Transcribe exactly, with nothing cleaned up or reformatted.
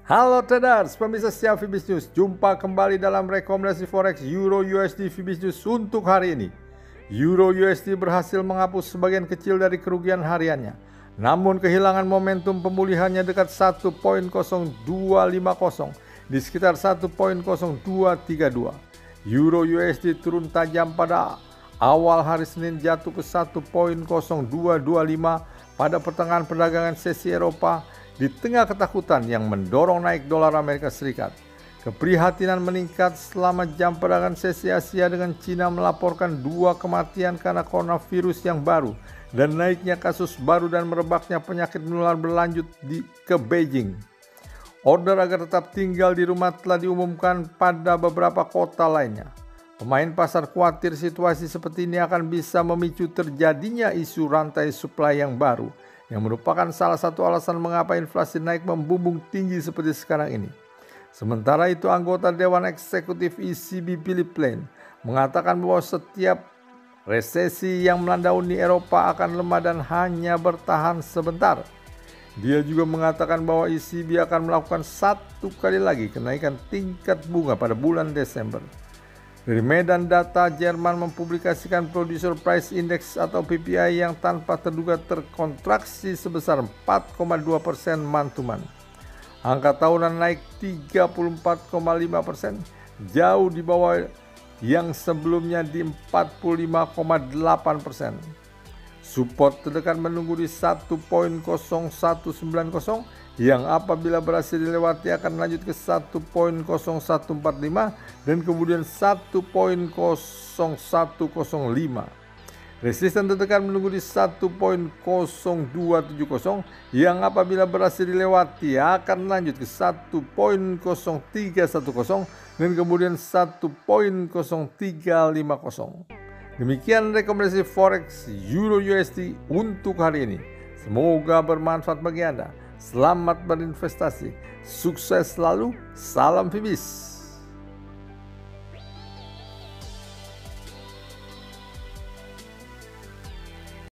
Halo traders, pemirsa setia Fibis News. Jumpa kembali dalam rekomendasi forex Euro U S D Fibis News untuk hari ini. Euro U S D berhasil menghapus sebagian kecil dari kerugian hariannya. Namun kehilangan momentum pemulihannya dekat satu koma nol dua lima nol di sekitar satu koma nol dua tiga dua. Euro U S D turun tajam pada awal hari Senin, jatuh ke satu koma nol dua dua lima pada pertengahan perdagangan sesi Eropa, di tengah ketakutan yang mendorong naik dolar Amerika Serikat. Keprihatinan meningkat selama jam perdagangan sesi Asia dengan Cina melaporkan dua kematian karena coronavirus yang baru dan naiknya kasus baru dan merebaknya penyakit menular berlanjut di, ke Beijing. Order agar tetap tinggal di rumah telah diumumkan pada beberapa kota lainnya. Pemain pasar khawatir situasi seperti ini akan bisa memicu terjadinya isu rantai supply yang baru, yang merupakan salah satu alasan mengapa inflasi naik membumbung tinggi seperti sekarang ini. Sementara itu, anggota Dewan Eksekutif E C B Philip Lane mengatakan bahwa setiap resesi yang melanda Uni Eropa akan lemah dan hanya bertahan sebentar. Dia juga mengatakan bahwa E C B akan melakukan satu kali lagi kenaikan tingkat bunga pada bulan Desember. Dari medan data, Jerman mempublikasikan Producer Price Index atau P P I yang tanpa terduga terkontraksi sebesar empat koma dua persen month to month. Angka tahunan naik tiga puluh empat koma lima persen, jauh di bawah yang sebelumnya di empat puluh lima koma delapan persen. Support terdekat menunggu di satu koma nol satu sembilan nol yang apabila berhasil dilewati akan lanjut ke satu koma nol satu empat lima dan kemudian satu koma nol satu nol lima. Resisten terdekat menunggu di satu koma nol dua tujuh nol yang apabila berhasil dilewati akan lanjut ke satu koma nol tiga satu nol dan kemudian satu koma nol tiga lima nol. Demikian rekomendasi forex Euro U S D untuk hari ini. Semoga bermanfaat bagi Anda. Selamat berinvestasi, sukses selalu, salam Fibis.